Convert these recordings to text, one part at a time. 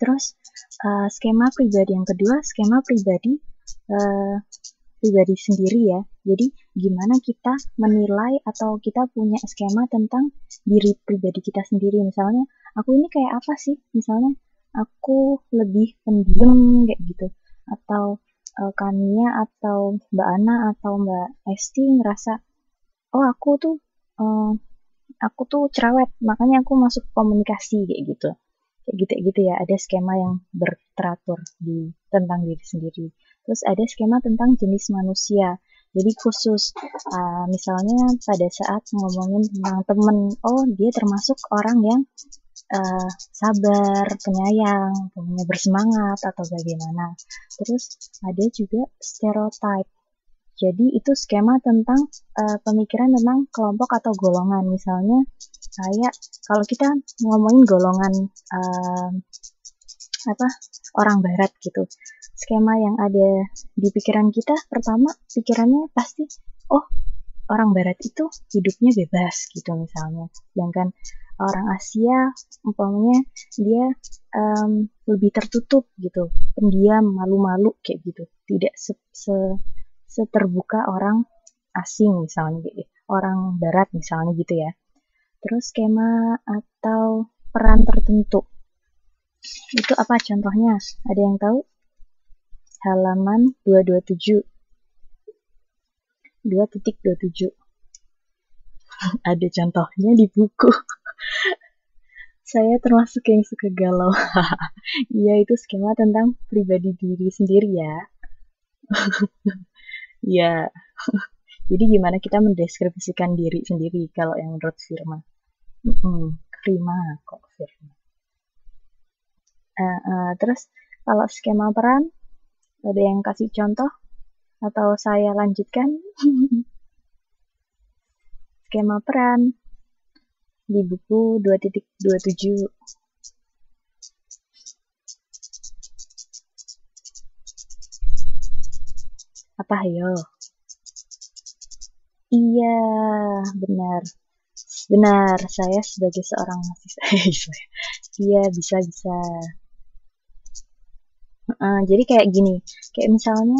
Terus skema pribadi yang kedua, skema pribadi sendiri ya. Jadi gimana kita menilai atau kita punya skema tentang diri pribadi kita sendiri. Misalnya, aku ini kayak apa sih? Misalnya, aku lebih pendiam kayak gitu. Atau Kania atau Mbak Ana atau Mbak Esti ngerasa, oh aku tuh cerewet, makanya aku masuk komunikasi kayak gitu. Kayak gitu ya, ada skema yang berteratur tentang diri sendiri. Terus ada skema tentang jenis manusia. Jadi khusus misalnya pada saat ngomongin tentang temen, oh dia termasuk orang yang sabar, penyayang, punya bersemangat atau bagaimana. Terus ada juga stereotype. Jadi itu skema tentang pemikiran tentang kelompok atau golongan. Misalnya kayak kalau kita ngomongin golongan orang barat gitu, skema yang ada di pikiran kita pertama, pikirannya pasti, oh orang barat itu hidupnya bebas gitu misalnya, sedangkan orang Asia umpamanya dia lebih tertutup gitu, pendiam, malu-malu kayak gitu, tidak seterbuka orang asing misalnya gitu, orang barat misalnya gitu ya. Terus skema atau peran tertentu itu apa contohnya? Ada yang tahu? Halaman 227. 2.27. Ada contohnya di buku. Saya termasuk yang suka galau. Iya, itu skema tentang pribadi diri sendiri ya. Iya. Jadi gimana kita mendeskripsikan diri sendiri kalau yang menurut Firma? Firma kok Firma. Terus kalau skema peran, ada yang kasih contoh? Atau saya lanjutkan? Skema peran di buku 2.27. Apa ayo? Iya, benar. Benar, saya sebagai seorang mahasiswa. Iya, bisa. Jadi kayak gini, kayak misalnya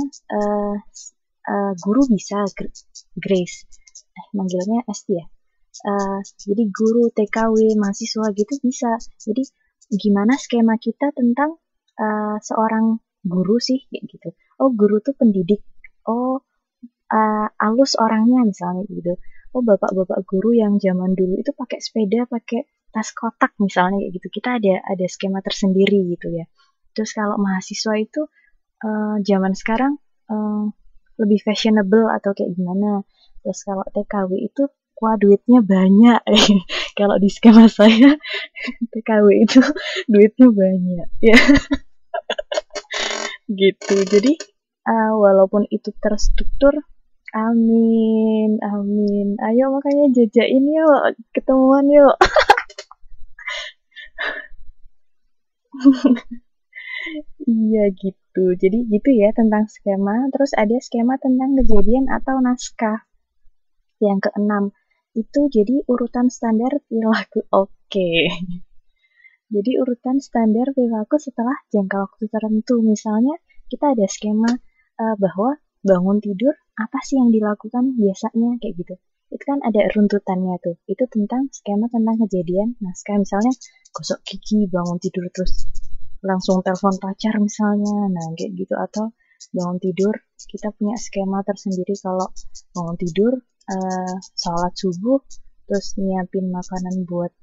guru bisa Grace, manggilnya Esti ya. Jadi guru, TKW, mahasiswa gitu bisa. Jadi gimana skema kita tentang seorang guru sih kayak gitu. Oh, guru tuh pendidik. Oh, alus orangnya misalnya gitu. Oh, bapak-bapak guru yang zaman dulu itu pakai sepeda, pakai tas kotak misalnya kayak gitu. Kita ada skema tersendiri gitu ya. Terus kalau mahasiswa itu zaman sekarang lebih fashionable atau kayak gimana. Terus kalau TKW itu wah duitnya banyak. Kalau di skema saya TKW itu duitnya banyak ya. Gitu. Jadi walaupun itu terstruktur, amin. Ayo makanya jajain yuk, ketemuan yuk. Iya gitu. Jadi gitu ya tentang skema. Terus ada skema tentang kejadian atau naskah. Yang keenam itu jadi urutan standar perilaku. Oke. Jadi urutan standar perilaku setelah jangka waktu tertentu. Misalnya kita ada skema bahwa bangun tidur apa sih yang dilakukan biasanya kayak gitu. Itu kan ada runtutannya tuh. Itu tentang skema tentang kejadian naskah. Misalnya gosok gigi, bangun tidur terus langsung telepon pacar misalnya. Nah kayak gitu. Atau bangun tidur kita punya skema tersendiri kalau bangun tidur sholat subuh terus nyiapin makanan buat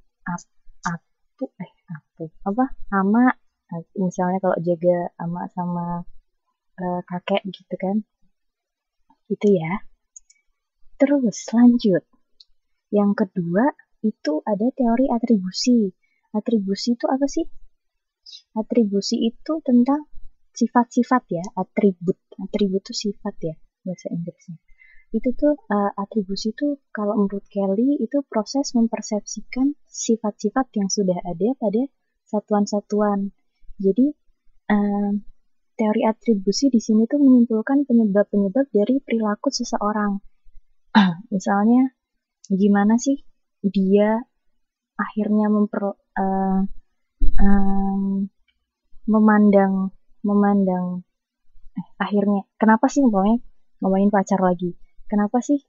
ama misalnya kalau jaga ama sama kakek gitu kan, itu ya. Terus lanjut, yang kedua itu ada teori atribusi. Atribusi itu apa sih? Atribusi itu tentang sifat-sifat ya, atribut itu sifat ya bahasa Inggrisnya. Itu tuh atribusi itu kalau menurut Kelly itu proses mempersepsikan sifat-sifat yang sudah ada pada satuan-satuan. Jadi teori atribusi di sini tuh menyimpulkan penyebab-penyebab dari perilaku seseorang. Misalnya gimana sih dia akhirnya memandang akhirnya kenapa sih ngomongin pacar lagi, kenapa sih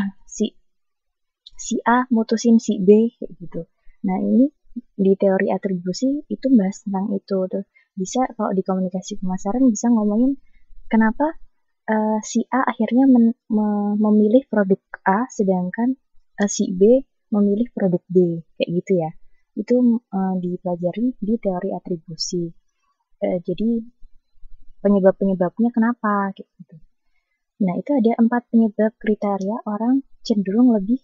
si A mutusin si B kayak gitu. Nah ini di teori atribusi itu bahas tentang itu tuh. Bisa kalau di komunikasi pemasaran bisa ngomongin kenapa si A akhirnya memilih produk A sedangkan si B memilih produk B kayak gitu ya. Itu dipelajari di teori atribusi. Jadi penyebab-penyebabnya kenapa gitu. Nah, itu ada 4 penyebab kriteria orang cenderung lebih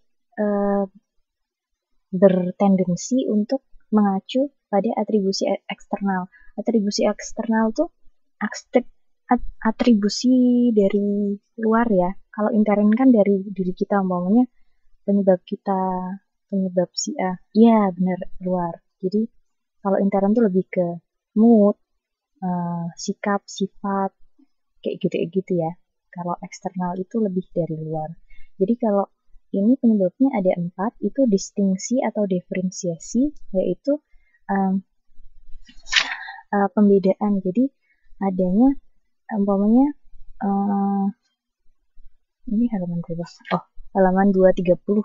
bertendensi untuk mengacu pada atribusi eksternal. Atribusi eksternal tuh atribusi dari luar ya. Kalau intern kan dari diri kita, umpamanya penyebab si A. Iya, benar, luar. Jadi kalau intern tuh lebih ke mood, sikap, sifat, kayak gitu ya. Kalau eksternal itu lebih dari luar. Jadi kalau ini penyebabnya ada 4, itu distingsi atau diferensiasi, yaitu pembedaan. Jadi adanya umpamanya ini halaman berapa? Oh, halaman 230.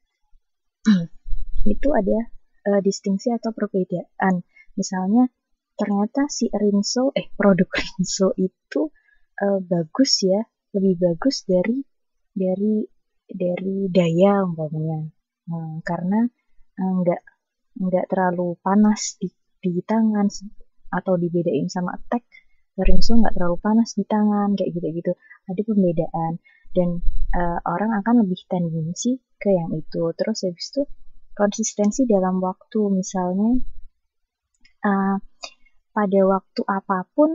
Itu ada distingsi atau perbedaan. Misalnya ternyata si produk Rinso itu bagus ya, lebih bagus dari daya umpamanya, karena nggak terlalu panas di tangan, atau dibedain sama attack, Rinso nggak terlalu panas di tangan kayak gitu. Ada pembedaan dan orang akan lebih tendensi ke yang itu. Terus habis itu konsistensi dalam waktu, misalnya pada waktu apapun,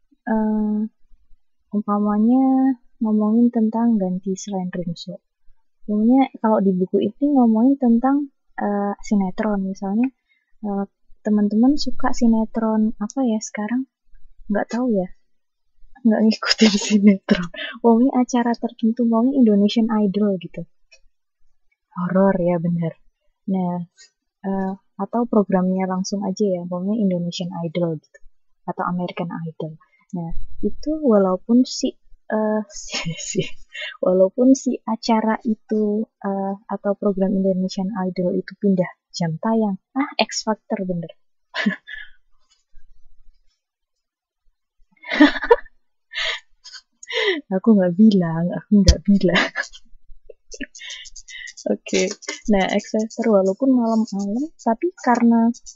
umpamanya ngomongin tentang ganti selain Rinso. Umumnya kalau di buku ini ngomongin tentang sinetron, misalnya teman-teman suka sinetron apa ya sekarang? Nggak tahu ya, nggak ngikutin sinetron. Pokoknya acara tertentu, pokoknya Indonesian Idol gitu. Horor ya, bener. Nah, atau programnya langsung aja ya, pokoknya Indonesian Idol gitu, atau American Idol. Nah, itu walaupun walaupun si acara itu atau program Indonesian Idol itu pindah jam tayang, X Factor bener. Aku nggak bilang. Oke. Nah, X Factor walaupun malam-malam, tapi karena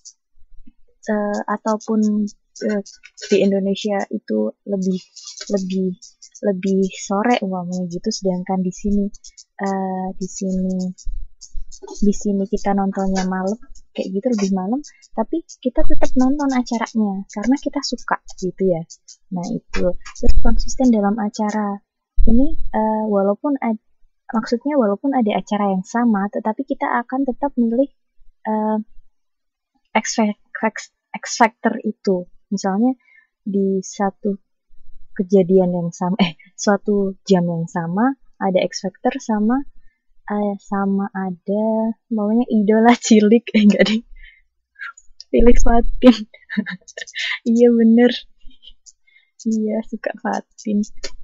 ataupun di Indonesia itu lebih sore umpamanya gitu, sedangkan di sini kita nontonnya malam kayak gitu, lebih malam, tapi kita tetap nonton acaranya karena kita suka gitu ya. Nah itu terus konsisten dalam acara ini, maksudnya walaupun ada acara yang sama, tetapi kita akan tetap milih X Factor itu. Misalnya di satu kejadian yang sama, suatu jam yang sama ada X Factor sama ada maunya idola cilik, enggak deh, pilih Fatin. Iya bener, iya suka Fatin.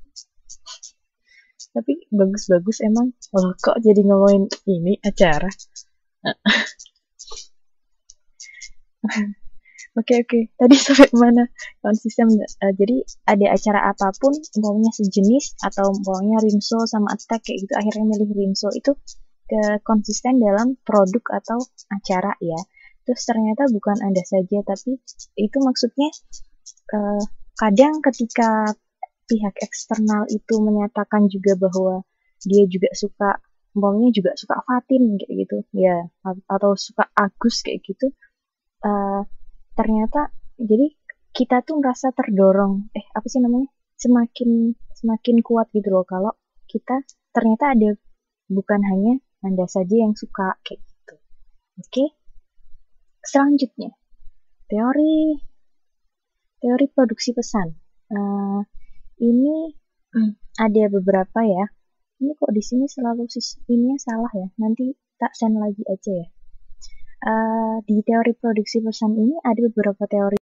Tapi bagus-bagus emang. Oh, kok jadi ngomongin ini acara? Oke. Tadi sampai mana? Konsisten. Jadi ada acara apapun, umpamanya sejenis atau umpamanya Rinso sama Attack kayak gitu, akhirnya milih Rinso, itu konsisten dalam produk atau acara ya. Terus ternyata bukan Anda saja, tapi itu maksudnya kadang ketika pihak eksternal itu menyatakan juga bahwa dia juga suka, umpamanya juga suka Fatin kayak gitu ya, atau suka Agus kayak gitu, ternyata jadi kita tuh merasa terdorong, semakin kuat gitu loh, kalau kita ternyata ada, bukan hanya Anda saja yang suka kayak gitu. Oke. Selanjutnya, teori produksi pesan. Ini ada beberapa ya. Ini kok di sini selalu ininya salah ya. Nanti tak send lagi aja ya. Di teori produksi pesan ini ada beberapa teori